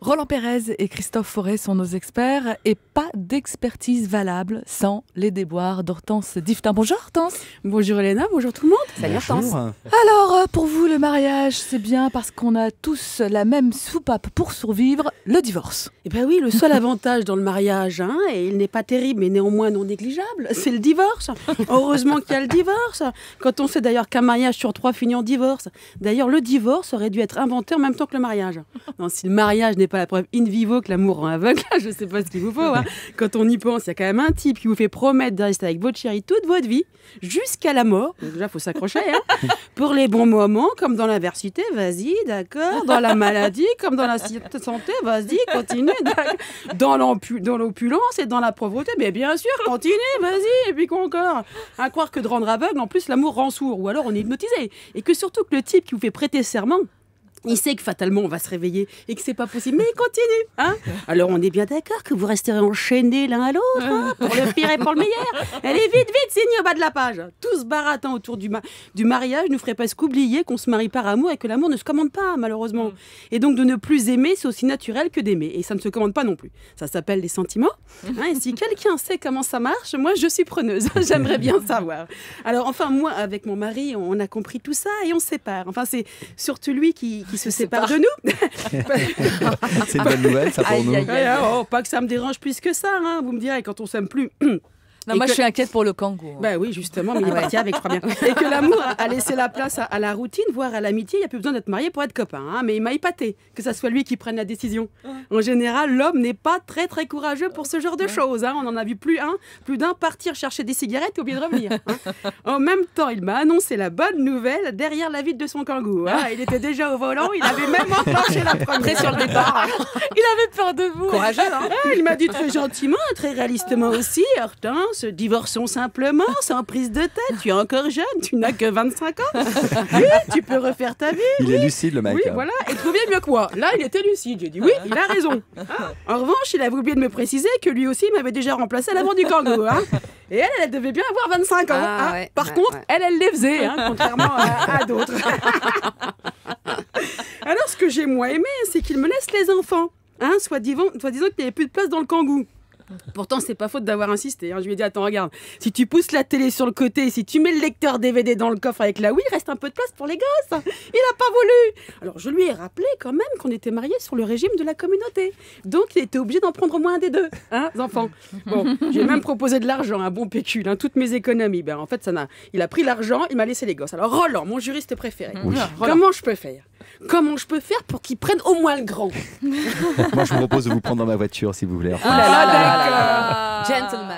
Roland Pérez et Christophe Forêt sont nos experts et pas d'expertise valable sans les déboires d'Hortense Diftin. Bonjour Hortense. Bonjour Elena, bonjour tout le monde. Salut Hortense. Alors pour vous le mariage c'est bien parce qu'on a tous la même soupape pour survivre, le divorce. Eh bien oui, le seul avantage dans le mariage, et il n'est pas terrible mais néanmoins non négligeable, c'est le divorce. Heureusement qu'il y a le divorce. Quand on sait d'ailleurs qu'un mariage sur 3 finit en divorce. D'ailleurs le divorce aurait dû être inventé en même temps que le mariage. Non, si le mariage n'est pas la preuve in vivo que l'amour rend aveugle, je ne sais pas ce qu'il vous faut. Quand on y pense, il y a quand même un type qui vous fait promettre de rester avec votre chérie toute votre vie, jusqu'à la mort. Donc déjà, il faut s'accrocher. Pour les bons moments, comme dans l'adversité, vas-y, d'accord. Dans la maladie, comme dans la santé, vas-y, continue. Dans l'opulence et dans la pauvreté, mais bien sûr, continue, vas-y. Et puis quoi encore? À croire que de rendre aveugle, en plus, l'amour rend sourd. Ou alors on est hypnotisé. Et que surtout que le type qui vous fait prêter serment, il sait que fatalement on va se réveiller et que c'est pas possible, mais il continue. Alors on est bien d'accord que vous resterez enchaînés l'un à l'autre, pour le pire et pour le meilleur. Allez vite, signe au bas de la page. Tout ce baratin autour du mariage nous ferait presque oublier qu'on se marie par amour et que l'amour ne se commande pas, malheureusement. Et donc de ne plus aimer, c'est aussi naturel que d'aimer. Et ça ne se commande pas non plus. Ça s'appelle les sentiments. Et si quelqu'un sait comment ça marche, moi je suis preneuse. J'aimerais bien savoir. Alors enfin, moi avec mon mari, on a compris tout ça et on se sépare. Enfin, c'est surtout lui qui se sépare de nous. C'est une bonne nouvelle, ça, pour nous. Pas que ça me dérange plus que ça, vous me direz, quand on s'aime plus. Non, moi je suis inquiète pour le kangou. Ben oui, justement, mais il est parti avec, je crois bien. Et que l'amour a laissé la place à la routine, voire à l'amitié. Il n'y a plus besoin d'être marié pour être copain. Mais il m'a épaté que ça soit lui qui prenne la décision. En général, l'homme n'est pas très très courageux pour ce genre de choses. On en a vu plus d'un partir chercher des cigarettes et oublier de revenir. En même temps, il m'a annoncé la bonne nouvelle derrière la vitre de son kangou. Il était déjà au volant, il avait même enclenché la première. Prêt sur le départ. Il avait peur de vous. Courageux, il m'a dit très gentiment, très réalistement aussi, Hortense, divorçons simplement, sans prise de tête. Tu es encore jeune, tu n'as que 25 ans. Oui, tu peux refaire ta vie. Il est lucide, le mec. Oui, voilà. Et trouvez mieux que moi. Là, il était lucide. J'ai dit oui, il a raison. En revanche, il avait oublié de me préciser que lui aussi m'avait déjà remplacé à l'avant du kangou. Et elle devait bien avoir 25 ans. Par contre, elle les faisait, contrairement à d'autres. Alors, ce que j'ai moins aimé, c'est qu'il me laisse les enfants. Soi-disant qu'il n'y avait plus de place dans le kangou. Pourtant, c'est pas faute d'avoir insisté. Je lui ai dit, attends, regarde, si tu pousses la télé sur le côté, si tu mets le lecteur DVD dans le coffre avec la Wii, il reste un peu de place pour les gosses. Il n'a pas voulu. Alors, je lui ai rappelé quand même qu'on était mariés sur le régime de la communauté. Donc, il était obligé d'en prendre au moins un des deux, enfants. Bon, j'ai même proposé de l'argent, un bon pécule, toutes mes économies. En fait, il a pris l'argent, il m'a laissé les gosses. Alors, Roland, mon juriste préféré, comment je peux faire pour qu'il prenne au moins le grand? Moi, je vous propose de vous prendre dans ma voiture, si vous voulez. D'accord. Gentleman.